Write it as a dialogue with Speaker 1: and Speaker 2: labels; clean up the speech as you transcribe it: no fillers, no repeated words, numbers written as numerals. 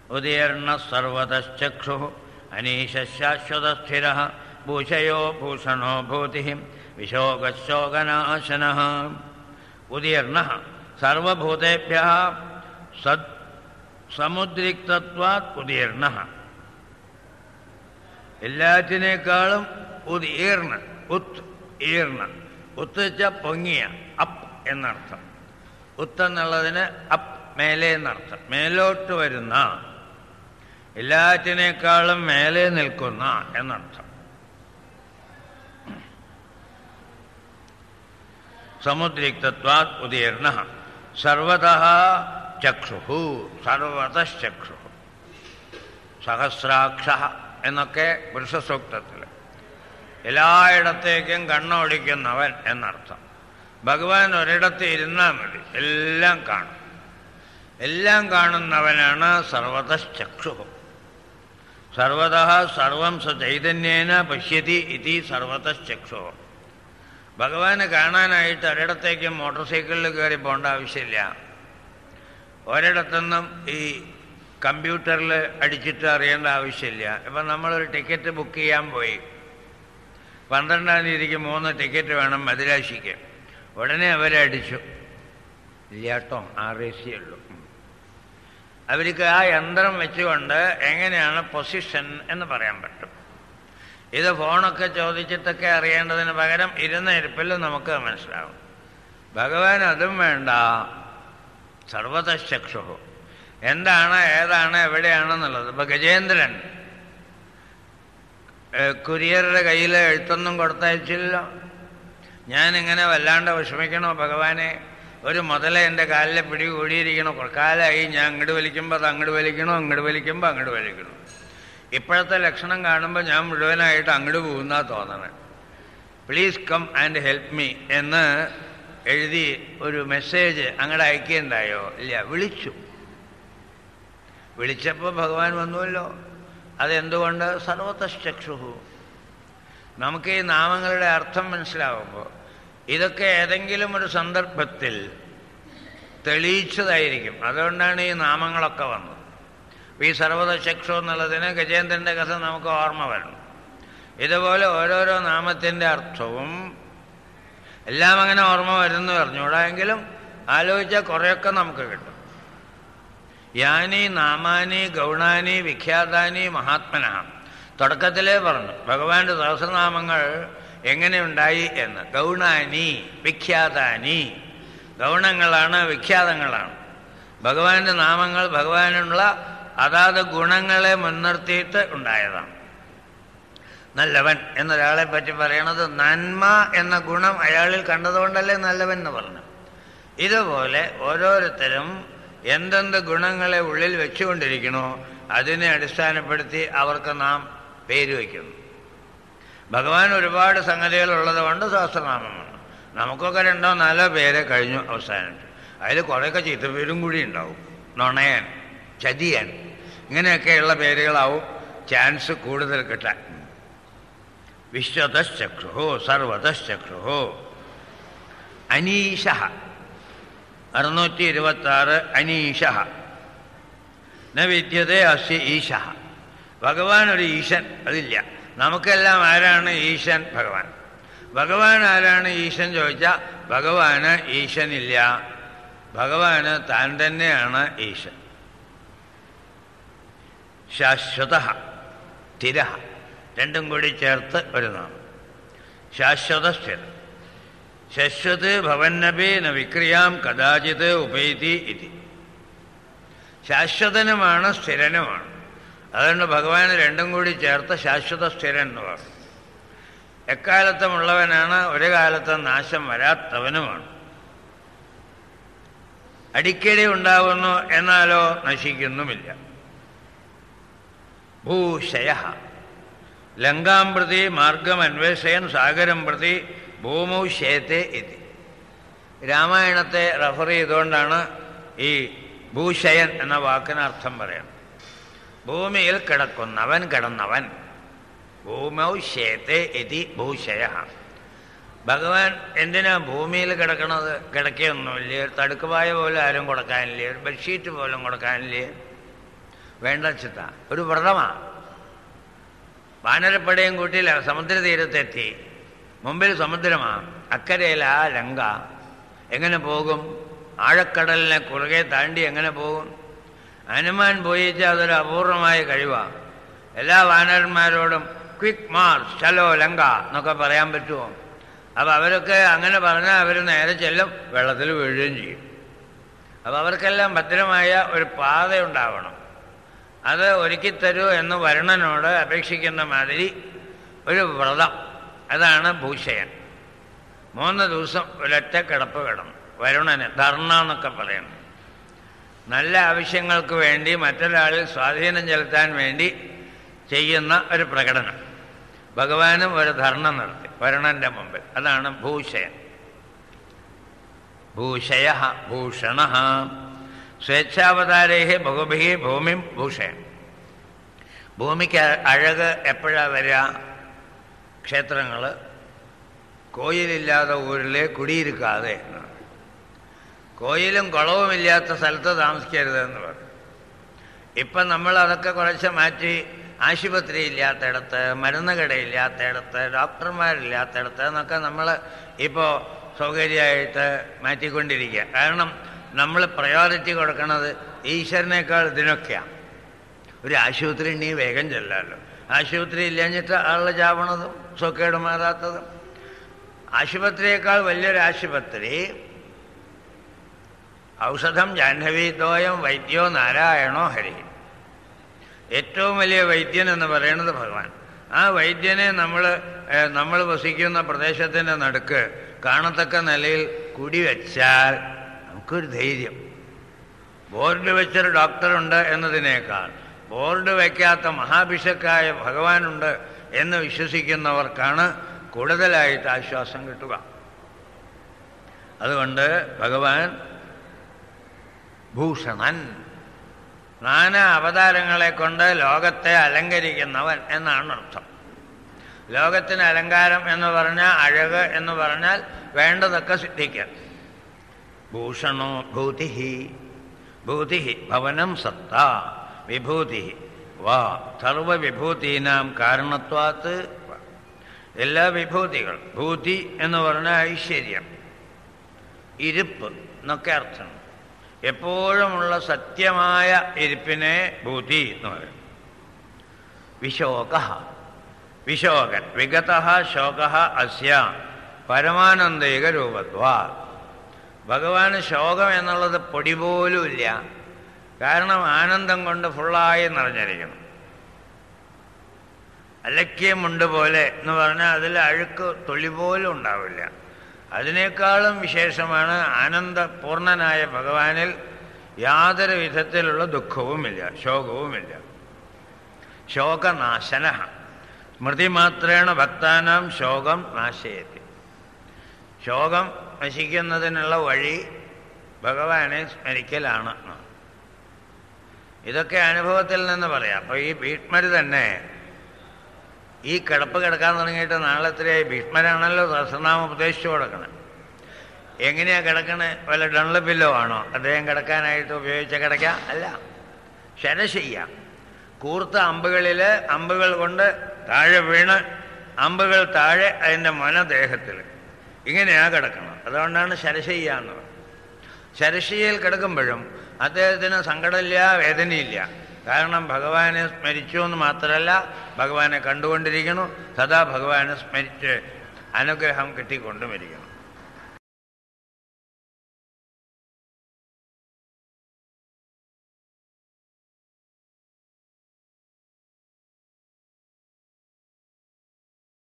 Speaker 1: ഉദീർണ സർവതശ്ചക്ഷു അനീശാശ്വതസ്ഥിര ഭൂഷയോ ഭൂഷണോ ഭൂതി വിശോകശോകനാശന. ഉദീർണ സർവഭൂതേഭ്യ സമുദ്രിക്തത്വാത് ഉദീർണ, എല്ലാറ്റിനേക്കാളും ഉദീർണ. ഉത് ഈർണ, ഉത്ത് വെച്ച പൊങ്ങിയ, അപ്പ് എന്നർത്ഥം. ഉത്ത് എന്നുള്ളതിന് അപ്പ് മേലെ എന്നർത്ഥം. മേലോട്ട് വരുന്ന, എല്ലാറ്റിനേക്കാളും മേലെ നിൽക്കുന്ന എന്നർത്ഥം. സമുദ്രിക്തത്വാത് ഉദീർണ സർവതഃ ചക്ഷുഃ, സർവതശ്ചക്ഷുഃ. സഹസ്രാക്ഷ എന്നൊക്കെ പുരുഷസൂക്തത്തിൽ എല്ലായിടത്തേക്കും കണ്ണോടിക്കുന്നവൻ എന്നർത്ഥം. ഭഗവാൻ ഒരിടത്ത് ഇരുന്നാൽ മതി, എല്ലാം കാണും. എല്ലാം കാണുന്നവനാണ് സർവതശ്ചക്ഷുഃ. സർവതഃ സർവം ചൈതന്യേന പശ്യതി ഇതി സർവതശ്ചക്ഷുഃ. ഭഗവാനെ കാണാനായിട്ട് ഒരിടത്തേക്കും മോട്ടോർ സൈക്കിളിൽ കയറി പോകേണ്ട ആവശ്യമില്ല. ഒരിടത്തുനിന്നും ഈ കമ്പ്യൂട്ടറിൽ അടിച്ചിട്ട് അറിയേണ്ട ആവശ്യമില്ല. ഇപ്പം നമ്മളൊരു ടിക്കറ്റ് ബുക്ക് ചെയ്യാൻ പോയി, 12-ാം തീയതിക്ക് 3 ടിക്കറ്റ് വേണം മദിരാശിക്ക്. ഉടനെ അവരെ അടിച്ചു, ഇല്ലാട്ടോ RAC ഉള്ളൂ. അവർക്ക് ആ യന്ത്രം വെച്ചുകൊണ്ട് എങ്ങനെയാണ് പൊസിഷൻ എന്ന് പറയാൻ പറ്റും. ഇത് ഫോണൊക്കെ ചോദിച്ചിട്ടൊക്കെ അറിയേണ്ടതിന് പകരം ഇരുന്ന ഇരിപ്പിൽ നമുക്ക് മനസ്സിലാവും. ഭഗവാൻ അതും വേണ്ട, സർവതശ്ചക്ഷു. എന്താണ്, ഏതാണ്, എവിടെയാണെന്നുള്ളത്. ഇപ്പം ഗജേന്ദ്രൻ കുരിയറുടെ കയ്യിൽ എഴുത്തൊന്നും കൊടുത്തയച്ചില്ലല്ലോ. ഞാനിങ്ങനെ വല്ലാണ്ട് വിഷമിക്കണോ ഭഗവാനെ? ഒരു മുതല എൻ്റെ കാലിലെ പിടി കൂടിയിരിക്കണോ? കാലായി ഞാൻ അങ്ങോട്ട് വലിക്കുമ്പോൾ അത് അങ്ങോട്ട് വലിക്കണോ, അങ്ങോട്ട് വലിക്കുമ്പോൾ അങ്ങോട്ട് വലിക്കണോ. ഇപ്പോഴത്തെ ലക്ഷണം കാണുമ്പോൾ ഞാൻ മുഴുവനായിട്ട് അങ്ങോട്ട് പോകുന്നാ തോന്നണേ. Please come and help me എന്ന് എഴുതി ഒരു മെസ്സേജ് അങ്ങോട്ട് അയക്കുകയുണ്ടായോ? ഇല്ല, വിളിച്ചു. വിളിച്ചപ്പോൾ ഭഗവാൻ വന്നുവല്ലോ. അതെന്തുകൊണ്ട്? സർവതശ്ചക്ഷു. നമുക്ക് ഈ നാമങ്ങളുടെ അർത്ഥം മനസ്സിലാവുമ്പോൾ ഇതൊക്കെ ഏതെങ്കിലും ഒരു സന്ദർഭത്തിൽ തെളിയിച്ചതായിരിക്കും. അതുകൊണ്ടാണ് ഈ നാമങ്ങളൊക്കെ വന്നത്. ഈ സർവതശ്ചക്ഷു എന്നുള്ളതിന് ഗജേന്ദ്രൻ്റെ കഥ നമുക്ക് ഓർമ്മ വരണം. ഇതുപോലെ ഓരോരോ നാമത്തിൻ്റെ അർത്ഥവും എല്ലാം അങ്ങനെ ഓർമ്മ വരുന്നു പറഞ്ഞുകൂടാ, എങ്കിലും ആലോചിച്ചാൽ കുറേയൊക്കെ നമുക്ക് കിട്ടും. യാനി നാമാനി ഗൗണാനി വിഖ്യാതാനി മഹാത്മന. തുടക്കത്തിലേ പറഞ്ഞു ഭഗവാന്റെ സഹസ്രനാമങ്ങൾ എങ്ങനെയുണ്ടായി എന്ന്. ഗൗണാനി വിഖ്യാതാനി, ഗൗണങ്ങളാണ്, വിഖ്യാതങ്ങളാണ്. ഭഗവാന്റെ നാമങ്ങൾ ഭഗവാനുള്ള അതാത് ഗുണങ്ങളെ മുൻനിർത്തിയിട്ട് ഉണ്ടായതാണ്. നല്ലവൻ എന്നൊരാളെ പറ്റി പറയണത് നന്മ എന്ന ഗുണം അയാളിൽ കണ്ടതുകൊണ്ടല്ലേ നല്ലവൻ എന്ന് പറഞ്ഞു. ഇതുപോലെ ഓരോരുത്തരും എന്തെന്ത് ഗുണങ്ങളെ ഉള്ളിൽ വെച്ചുകൊണ്ടിരിക്കണോ അതിനെ അടിസ്ഥാനപ്പെടുത്തി അവർക്ക് നാം പേര് വയ്ക്കുന്നു. ഭഗവാൻ ഒരുപാട് സംഗതികളുള്ളത് കൊണ്ട് സഹസ്രനാമമാണ്. നമുക്കൊക്കെ 2-4 പേരെ കഴിഞ്ഞു അവസാനിച്ചു. അതിൽ കുറേയൊക്കെ ചീത്തപ്പേരും കൂടി ഉണ്ടാവും. നുണയൻ, ചതിയൻ, ഇങ്ങനെയൊക്കെയുള്ള പേരുകളാവും ചാൻസ് കൂടുതൽ കിട്ടാൻ. വിശ്വതശ്ചക്ഷു സർവതശ്ചക്ഷു. അനീശ 626 അനീശ ന വിദ്യതേ അസ്യ ഈശ. ഭഗവാൻ ഒരു ഈശൻ, അതില്ല. നമുക്കെല്ലാം ആരാണ് ഈശൻ? ഭഗവാൻ. ഭഗവാൻ ആരാണ് ഈശൻ ചോദിച്ചാൽ ഭഗവാന് ഈശനില്ല, ഭഗവാന് താൻ തന്നെയാണ് ഈശൻ. ശാശ്വത സ്ഥിര, രണ്ടും കൂടി ചേർത്ത് ഒരു നാമം. ശാശ്വത സ്ഥിര. ശശ്വത് ഭവന്നപി ന വിക്രിയാം കദാചിത് ഉപൈതി ഇതി. ശാശ്വതനുമാണ്, സ്ഥിരനുമാണ്. അതുകൊണ്ട് ഭഗവാന് രണ്ടും കൂടി ചേർത്ത് ശാശ്വത സ്ഥിരൻ എന്ന് പറഞ്ഞു. എക്കാലത്തുമുള്ളവനാണ്, ഒരു കാലത്തും നാശം വരാത്തവനുമാണ്. അടിക്കടി ഉണ്ടാകുന്നു, എന്നാലോ നശിക്കുന്നുമില്ല. ഭൂഷയ ലങ്കാം പ്രതി മാർഗം അന്വേഷയൻ സാഗരം പ്രതി ഭൂമൗ ശേത്തെ ഇതി. രാമായണത്തെ റെഫർ ചെയ്തുകൊണ്ടാണ് ഈ ഭൂഷയൻ എന്ന വാക്കിന് അർത്ഥം പറയുന്നത്. ഭൂമിയിൽ കിടക്കുന്നവൻ, കിടന്നവൻ. ഭൂമൗ ശേത്തെ ഇതി ഭൂഷയ. ഭഗവാൻ എന്തിനാ ഭൂമിയിൽ കിടക്കണത്? കിടക്കുകയൊന്നുമില്ലേ, തടുക്കുപായ പോലും ആരും കൊടുക്കാനില്ലേ, ഒരു ബെഡ്ഷീറ്റ് പോലും കൊടുക്കാനില്ലേ. വേണ്ടച്ചിട്ട ഒരു വ്രതമാണ്. വാനരപ്പടയും കൂട്ടിയില്ല സമുദ്രതീരത്തെത്തി. മുമ്പിൽ സമുദ്രമാണ്, അക്കരയിലാ ലങ്ക. എങ്ങനെ പോകും? ആഴക്കടലിനെ കുറുകെ താണ്ടി എങ്ങനെ പോകും? ഹനുമാൻ പോയിച്ച അതൊരു അപൂർവമായ കഴിവാണ്. എല്ലാ വാനരന്മാരോടും ക്വിക്ക് മാർച്ച് ചലോ ലങ്ക എന്നൊക്കെ പറയാൻ പറ്റുമോ? അപ്പം അവരൊക്കെ അങ്ങനെ പറഞ്ഞാൽ അവർ നേരെ ചെല്ലും, വെള്ളത്തിൽ വീഴുകയും ചെയ്യും. അപ്പം അവർക്കെല്ലാം ഭദ്രമായ ഒരു പാത ഉണ്ടാവണം. അത് ഒരുക്കിത്തരൂ എന്ന് വരുണനോട് അപേക്ഷിക്കുന്ന മാതിരി ഒരു വ്രതം, അതാണ് ഭൂഷയൻ. 3 ദിവസം ഒരൊറ്റ കിടപ്പ് കിടന്നു. വരുണന് ധർണ എന്നൊക്കെ പറയുന്നു. നല്ല ആവശ്യങ്ങൾക്ക് വേണ്ടി മറ്റൊരാളിൽ സ്വാധീനം ചെലുത്താൻ വേണ്ടി ചെയ്യുന്ന ഒരു പ്രകടനം. ഭഗവാനും ഒരു ധർണ നടത്തി വരുണന്റെ മുമ്പിൽ. അതാണ് ഭൂഷയൻ. ഭൂഷയ ഭൂഷണ സ്വേച്ഛാവതാരേഹ ബഹുഭിഹി ഭൂമിം ഭൂഷയൻ. ഭൂമിക്ക് അഴക് എപ്പോഴാണ് വരിക? ക്ഷേത്രങ്ങൾ കോയിലില്ലാത്ത ഊരിലെ കുടിയിരിക്കാതെ എന്നാണ്. കോയിലും കുളവുമില്ലാത്ത സ്ഥലത്ത് താമസിക്കരുതെന്ന് പറയും. ഇപ്പം നമ്മൾ അതൊക്കെ കുറച്ച് മാറ്റി ആശുപത്രി ഇല്ലാത്തയിടത്ത്, മരുന്ന് കടയില്ലാത്തയിടത്ത്, ഡോക്ടർമാരില്ലാത്തയിടത്ത് എന്നൊക്കെ നമ്മൾ ഇപ്പോൾ സൗകര്യമായിട്ട് മാറ്റിക്കൊണ്ടിരിക്കുക. കാരണം നമ്മൾ പ്രയോറിറ്റി കൊടുക്കുന്നത് ഈശ്വരനേക്കാൾ ഇതിനൊക്കെയാണ്. ഒരു ആശുപത്രി ഉണ്ടെങ്കിൽ വേഗം ചെല്ലാമല്ലോ. ആശുപത്രി ഇല്ലഞ്ഞിട്ട് ആള് ചാവണതും സുഖേട് മാറാത്തതും. ആശുപത്രിയേക്കാൾ വലിയൊരു ആശുപത്രി ഔഷധം ജാഹ്നവീതോയം വൈദ്യോ നാരായണോ ഹരി. ഏറ്റവും വലിയ വൈദ്യൻ എന്ന് പറയുന്നത് ഭഗവാൻ. ആ വൈദ്യനെ നമ്മൾ വസിക്കുന്ന പ്രദേശത്തിൻ്റെ നടുക്ക് കാണത്തക്ക നിലയിൽ കുടിവെച്ചാൽ നമുക്കൊരു ധൈര്യം. ബോർഡ് വെച്ചൊരു ഡോക്ടറുണ്ട് എന്നതിനേക്കാൾ ബോർഡ് വയ്ക്കാത്ത മഹാഭിഷക്കായ ഭഗവാനുണ്ട് എന്ന് വിശ്വസിക്കുന്നവർക്കാണ് കൂടുതലായിട്ട് ആശ്വാസം കിട്ടുക. അതുകൊണ്ട് ഭഗവാൻ ഭൂഷണൻ, നാനാ അവതാരങ്ങളെ കൊണ്ട് ലോകത്തെ അലങ്കരിക്കുന്നവൻ എന്നാണ് അർത്ഥം. ലോകത്തിന് അലങ്കാരം എന്ന് പറഞ്ഞാൽ, അഴക് എന്ന് പറഞ്ഞാൽ വേണ്ടതൊക്കെ സിദ്ധിക്കാൻ. ഭൂഷണോ ഭൂതി, ഭൂതി ഭവനം സത്ത, വിഭൂതി വാ സർവവിഭൂതീനാം കാരണത്വാത്ത്. എല്ലാ വിഭൂതികൾ, ഭൂതി എന്ന് പറഞ്ഞാൽ ഐശ്വര്യം, ഇരിപ്പ് എന്നൊക്കെ അർത്ഥം. എപ്പോഴുമുള്ള സത്യമായ ഇരിപ്പിനെ ഭൂതി എന്ന് പറയും. വിശോക, വിശോകൻ വിഗത ശോക അസ്യ പരമാനന്ദൈക രൂപത്വാ. ഭഗവാന് ശോകം എന്നുള്ളത് പൊടി പോലുമില്ല. കാരണം ആനന്ദം കൊണ്ട് ഫുള്ളായി നിറഞ്ഞിരിക്കണം. അലക്യമുണ്ട് പോലെ എന്ന് പറഞ്ഞാൽ അതിൽ അഴുക്ക് തുള്ളി പോലും ഉണ്ടാവില്ല. അതിനേക്കാളും വിശേഷമാണ് ആനന്ദപൂർണനായ ഭഗവാനിൽ യാതൊരു വിധത്തിലുള്ള ദുഃഖവുമില്ല, ശോകവുമില്ല. ശോകനാശന സ്മൃതിമാത്രേണ ഭക്താനാം ശോകം നാശയത്തി. ശോകം നശിക്കുന്നതിനുള്ള വഴി ഭഗവാനെ സ്മരിക്കലാണ്. ഇതൊക്കെ അനുഭവത്തിൽ നിന്ന് പറയാം. അപ്പോൾ ഈ ഭീഷ്മർ തന്നെ ഈ കിടപ്പ് കിടക്കാൻ തുടങ്ങിയിട്ട് നാളെ എത്രയായി? ഭീഷ്മരാണല്ലോ സഹസ്രനാമം ഉപദേശിച്ചു കൊടുക്കണം. എങ്ങനെയാണ് കിടക്കണേ? വല്ല ഡൺലപ്പില്ലോ ആണോ അദ്ദേഹം കിടക്കാനായിട്ട് ഉപയോഗിച്ച കിടക്ക? അല്ല, ശരശയ്യ. കൂർത്ത അമ്പുകൾ കൊണ്ട് താഴെ വീണ് അമ്പുകൾ താഴെ അതിൻ്റെ മനദേഹത്തിൽ ഇങ്ങനെയാണ് കിടക്കണം. അതുകൊണ്ടാണ് ശരശയ്യ എന്ന് പറയുന്നത്. ശരശയ്യയിൽ കിടക്കുമ്പോഴും അദ്ദേഹത്തിന് സങ്കടമില്ല, വേദനയില്ല. കാരണം ഭഗവാനെ സ്മരിച്ചു എന്ന് മാത്രമല്ല, ഭഗവാനെ കണ്ടുകൊണ്ടിരിക്കുന്നു, സദാ ഭഗവാനെ സ്മരിച്ച് അനുഗ്രഹം കിട്ടിക്കൊണ്ടുമിരിക്കണം.